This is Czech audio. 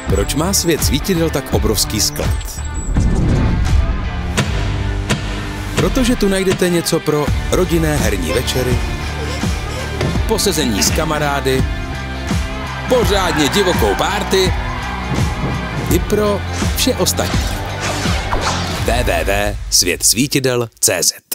Proč má svět svítidel tak obrovský sklad? Protože tu najdete něco pro rodinné herní večery, posezení s kamarády, pořádně divokou párty i pro vše ostatní. www.světsvítidel.cz